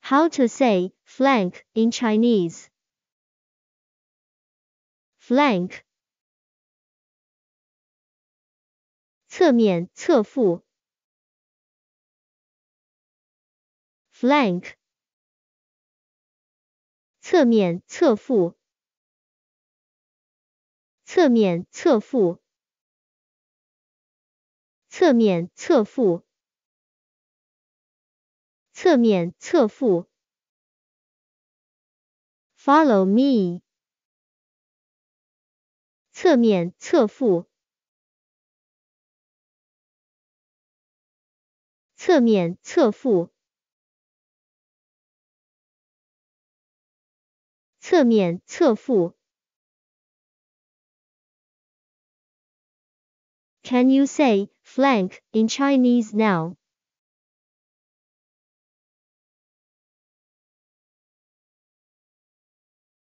How to say flank in Chinese? Flank 侧面侧腹 flank 侧面侧腹侧面侧腹侧面侧腹侧面侧腹 Follow me 侧面侧腹侧面侧腹侧面侧腹 Can you say flank in Chinese now?